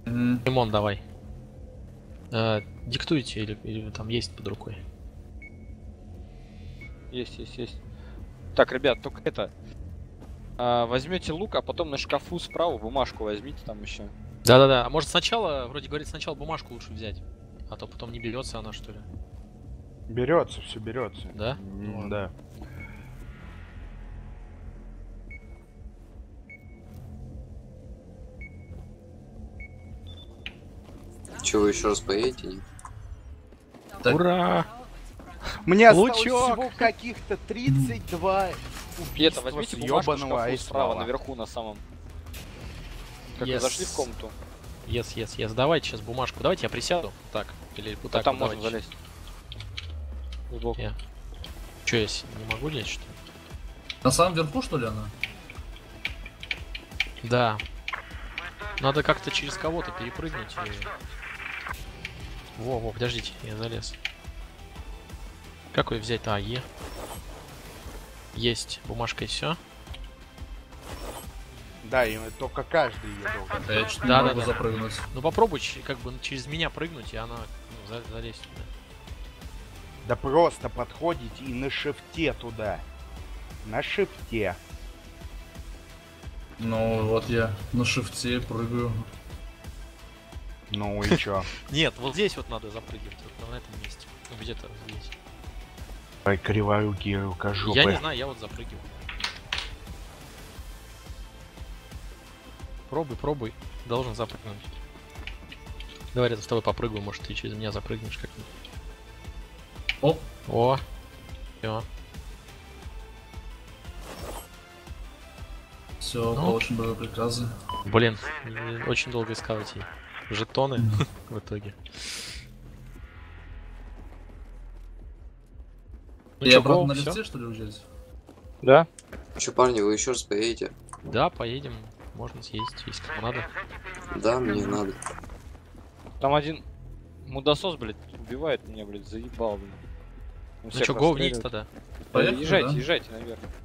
Лимон, давай. Диктуйте, или там есть под рукой. Есть. Так, ребят, только это. Возьмете лук, а потом на шкафу справа бумажку возьмите там еще. Да. А может сначала, вроде говорит, сначала бумажку лучше взять. А то потом не берется она, что ли. Берется, все берется. Да? Ну, Да. Че, вы еще раз поедете? Нет? Так. Ура! Мне осталось Лучок. всего каких-то 32 И это, убийства возьмите с бумажку в ёбаного шкафу справа, айсвала. наверху, на самом. Как вы Yes. зашли в комнату, Yes. Давайте сейчас бумажку. Давайте я присяду. Так. Или вот а так. там вот, можно давайте. залезть. Сбоку. Я. Че, я не могу лезть, что ли? На самом верху, что ли, она? Да. Надо как-то через кого-то перепрыгнуть. Во, подождите, я залез. Как ее взять-то? Е. Есть бумажка и все. Да, и только каждый ее должен. Да, я что-то Да, не могу да. запрыгнуть. Ну попробуй как бы через меня прыгнуть, и она залезть туда. Да просто подходите и на шифте туда. На шифте. Ну, вот я на шифте прыгаю. Ну и чё? Нет, вот здесь вот надо запрыгивать, вот на этом месте. Ну где-то здесь. Ой, криворукие рукожопы. Я не знаю, я вот запрыгиваю. Пробуй. Должен запрыгнуть. Давай рядом с тобой попрыгаю, может ты через меня запрыгнешь как-нибудь. Оп. О! Всё. Все, Ну. получим боевые приказы. Блин, очень долго искал эти жетоны в итоге. Ну И чё, обратно go, на всё? лифте, что ли, уезжать? Да? Че, парни, вы еще раз поедете? Да, поедем. Можно съездить, если кому надо. Да, мне надо. Там один мудосос, блядь, убивает меня, блядь, заебал, блядь. Он Ну всех чё, go вниз расстреливает. тогда. Поехали, Езжайте, да? езжайте наверх.